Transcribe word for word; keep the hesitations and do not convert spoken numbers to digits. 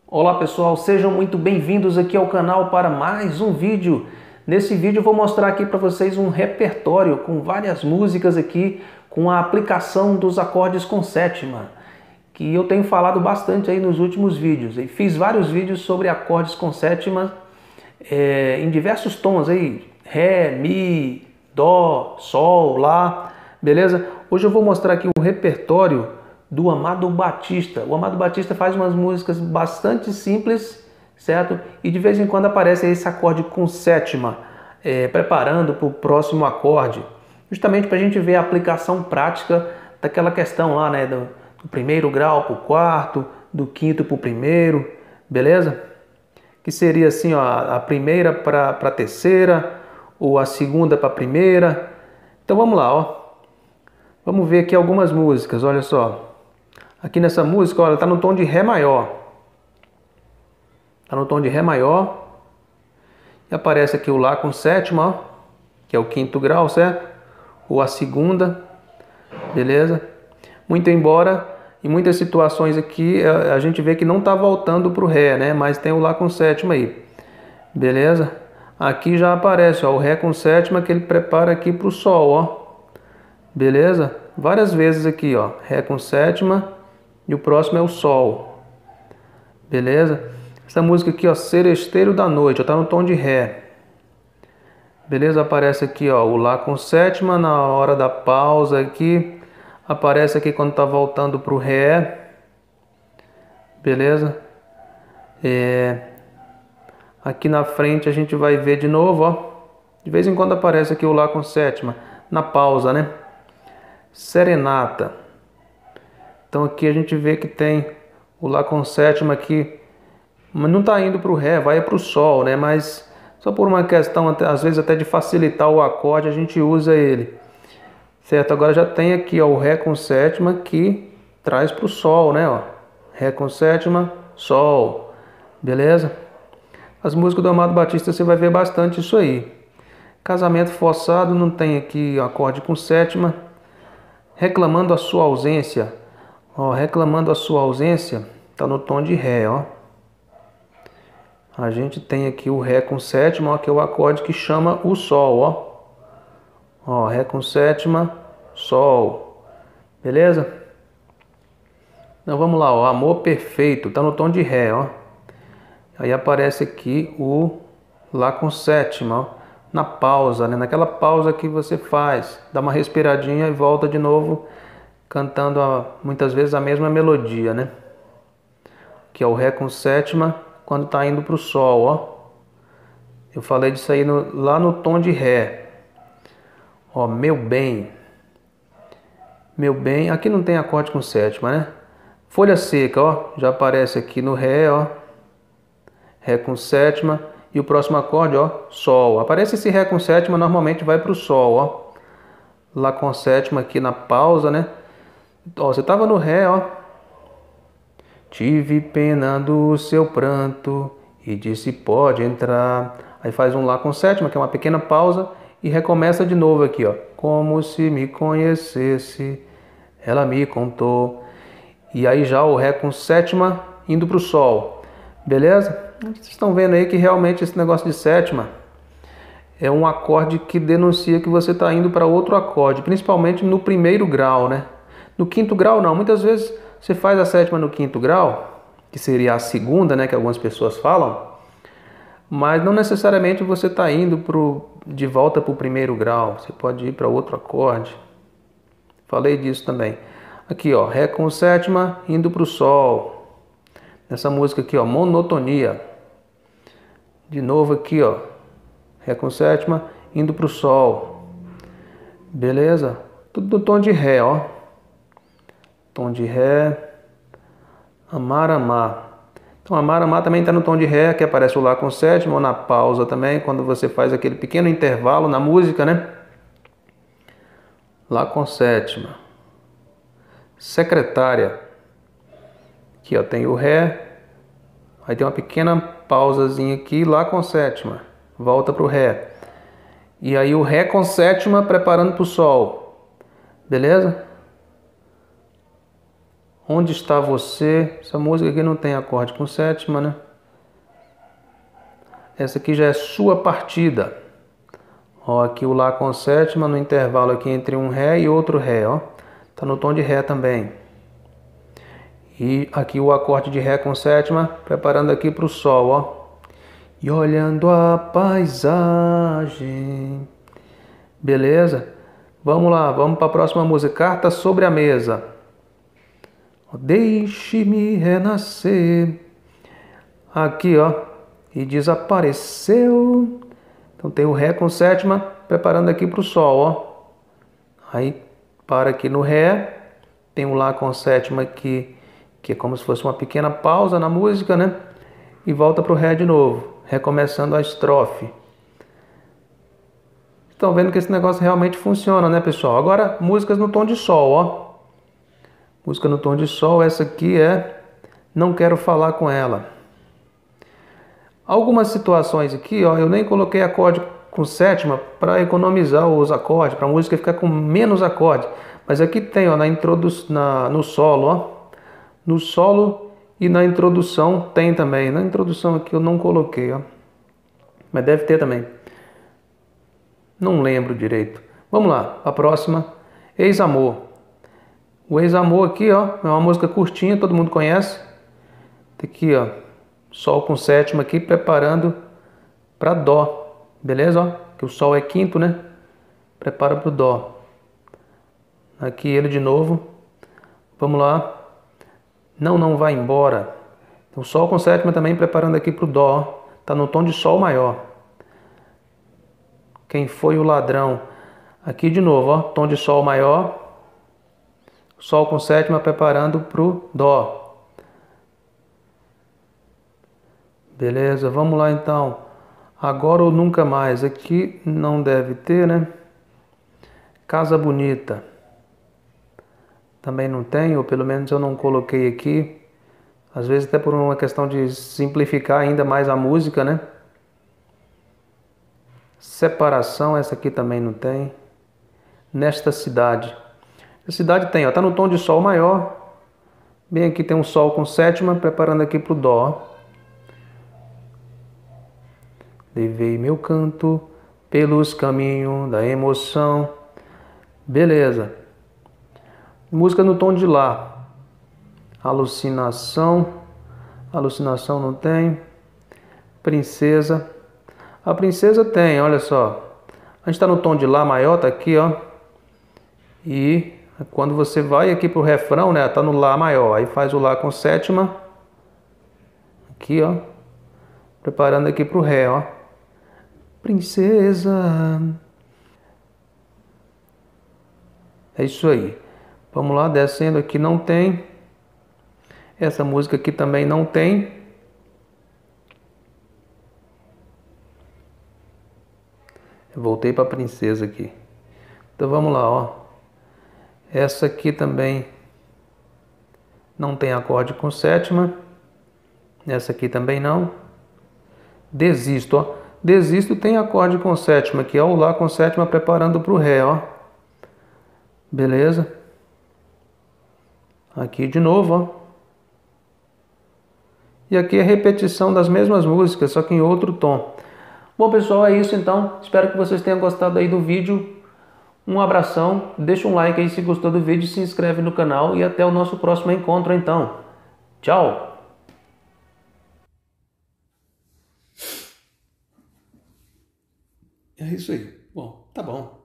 Olá pessoal, sejam muito bem-vindos aqui ao canal para mais um vídeo. Nesse vídeo eu vou mostrar aqui para vocês um repertório com várias músicas aqui com a aplicação dos acordes com sétima, que eu tenho falado bastante aí nos últimos vídeos. E fiz vários vídeos sobre acordes com sétima é, em diversos tons aí, Ré, Mi, Dó, Sol, Lá, beleza? Hoje eu vou mostrar aqui um repertório do Amado Batista. O Amado Batista faz umas músicas bastante simples, certo? E de vez em quando aparece esse acorde com sétima, é, preparando para o próximo acorde, justamente para a gente ver a aplicação prática daquela questão lá, né? Do, do primeiro grau para o quarto, do quinto para o primeiro, beleza? Que seria assim, ó, a primeira para a terceira, ou a segunda para a primeira. Então vamos lá, ó. Vamos ver aqui algumas músicas, olha só. Aqui nessa música, olha, tá no tom de Ré maior. Tá no tom de Ré maior. E aparece aqui o Lá com sétima, ó, que é o quinto grau, certo? Ou a segunda, beleza? Muito embora, em muitas situações aqui, a gente vê que não tá voltando pro Ré, né? Mas tem o Lá com sétima aí, beleza? Aqui já aparece, ó, o Ré com sétima que ele prepara aqui pro Sol, ó. Beleza? Várias vezes aqui, ó, Ré com sétima. E o próximo é o Sol. Beleza? Essa música aqui, ó, Seresteiro da Noite, ó, tá no tom de Ré. Beleza? Aparece aqui, ó, o Lá com sétima na hora da pausa aqui. Aparece aqui quando tá voltando pro Ré. Beleza? É... Aqui na frente a gente vai ver de novo, ó. De vez em quando aparece aqui o Lá com sétima na pausa, né? Serenata. Então aqui a gente vê que tem o Lá com sétima aqui, mas não está indo para o Ré, vai para o Sol, né? Mas só por uma questão, às vezes até de facilitar o acorde, a gente usa ele, certo? Agora já tem aqui, ó, o Ré com sétima que traz para o Sol, né? Ó, Ré com sétima, Sol, beleza? As músicas do Amado Batista você vai ver bastante isso aí. Casamento Forçado não tem aqui acorde com sétima. Reclamando a sua ausência. Ó, reclamando a sua ausência, tá no tom de Ré, ó. A gente tem aqui o Ré com sétima, ó, que é o acorde que chama o Sol, ó. Ó, Ré com sétima, Sol. Beleza? Então vamos lá, ó, Amor Perfeito, tá no tom de Ré, ó. Aí aparece aqui o Lá com sétima, ó, na pausa, né? Naquela pausa que você faz, dá uma respiradinha e volta de novo cantando a, muitas vezes a mesma melodia, né? Que é o Ré com sétima quando tá indo pro Sol, ó. Eu falei disso aí no, lá no tom de Ré. Ó, meu bem. Meu bem, aqui não tem acorde com sétima, né? Folha seca, ó, já aparece aqui no Ré, ó. Ré com sétima e o próximo acorde, ó, Sol. Aparece esse Ré com sétima, normalmente vai pro Sol, ó. Lá com sétima aqui na pausa, né? Ó, você tava no Ré, ó. Tive pena do seu pranto e disse pode entrar. Aí faz um Lá com sétima, que é uma pequena pausa, e recomeça de novo aqui, ó. Como se me conhecesse, ela me contou. E aí já o Ré com sétima indo pro Sol. Beleza? Vocês estão vendo aí que realmente esse negócio de sétima é um acorde que denuncia que você está indo para outro acorde, principalmente no primeiro grau, né? No quinto grau não, muitas vezes você faz a sétima no quinto grau, que seria a segunda, né, que algumas pessoas falam, mas não necessariamente você está indo pro, de volta para o primeiro grau, você pode ir para outro acorde. Falei disso também. Aqui, ó, Ré com sétima indo para o Sol. Nessa música aqui, ó, Monotonia. De novo aqui, ó, Ré com sétima indo para o Sol. Beleza? Tudo no tom de Ré, ó. Tom de Ré. Amar, amar. Então, amar, amar também está no tom de Ré, que aparece o Lá com sétima, ou na pausa também, quando você faz aquele pequeno intervalo na música, né? Lá com sétima. Secretária. Aqui, ó, tem o Ré. Aí tem uma pequena pausazinha aqui, Lá com sétima. Volta pro Ré. E aí o Ré com sétima preparando pro Sol. Beleza? Onde está você? Essa música aqui não tem acorde com sétima, né? Essa aqui já é sua partida. Ó, aqui o Lá com sétima no intervalo aqui entre um Ré e outro Ré, ó. Tá no tom de Ré também. E aqui o acorde de Ré com sétima, preparando aqui para o Sol, ó. E olhando a paisagem. Beleza? Vamos lá, vamos para a próxima música. Carta sobre a mesa. Deixe-me renascer. Aqui, ó. E desapareceu. Então tem o Ré com sétima, preparando aqui para o Sol, ó. Aí para aqui no Ré. Tem o Lá com sétima aqui, que é como se fosse uma pequena pausa na música, né? E volta para o Ré de novo, recomeçando a estrofe. Estão vendo que esse negócio realmente funciona, né, pessoal? Agora, músicas no tom de Sol, ó. Música no tom de Sol, essa aqui é Não Quero Falar com Ela. Algumas situações aqui, ó, eu nem coloquei acorde com sétima para economizar os acordes, para a música ficar com menos acordes. Mas aqui tem, ó, na introdu na, no solo, ó. No solo e na introdução tem também. Na introdução aqui eu não coloquei, ó. Mas deve ter também. Não lembro direito. Vamos lá, a próxima. Ex-Amor. O Ex-Amor aqui, ó, é uma música curtinha, todo mundo conhece. Tá aqui, ó, Sol com sétima aqui, preparando para Dó. Beleza, ó? Que o Sol é quinto, né? Prepara para o Dó. Aqui ele de novo. Vamos lá. Não, não vai embora. O Sol com sétima também preparando aqui para o Dó. Tá no tom de Sol maior. Quem foi o ladrão? Aqui de novo, ó, tom de Sol maior. Sol com sétima preparando para o Dó. Beleza, vamos lá então. Agora ou nunca mais. Aqui não deve ter, né? Casa Bonita. Também não tem, ou pelo menos eu não coloquei aqui. Às vezes até por uma questão de simplificar ainda mais a música, né? Separação, essa aqui também não tem. Nesta cidade. A cidade tem, ó, tá no tom de Sol maior. Bem aqui tem um Sol com sétima, preparando aqui pro Dó. Levei meu canto pelos caminhos da emoção. Beleza. Música no tom de Lá. Alucinação. Alucinação não tem. Princesa. A princesa tem, olha só. A gente tá no tom de Lá maior, tá aqui, ó. E quando você vai aqui pro refrão, né, tá no Lá maior. Aí faz o Lá com sétima. Aqui, ó. Preparando aqui pro Ré, ó. Princesa. É isso aí. Vamos lá, descendo aqui não tem. Essa música aqui também não tem. Eu voltei para princesa aqui. Então vamos lá, ó. Essa aqui também não tem acorde com sétima. Essa aqui também não. Desisto, ó. Desisto tem acorde com sétima, que é o Lá com sétima preparando para o Ré, ó. Beleza? Aqui de novo, ó. E aqui é repetição das mesmas músicas, só que em outro tom. Bom, pessoal, é isso então. Espero que vocês tenham gostado aí do vídeo. Um abração, deixa um like aí se gostou do vídeo, se inscreve no canal e até o nosso próximo encontro então. Tchau! É isso aí. Bom, tá bom.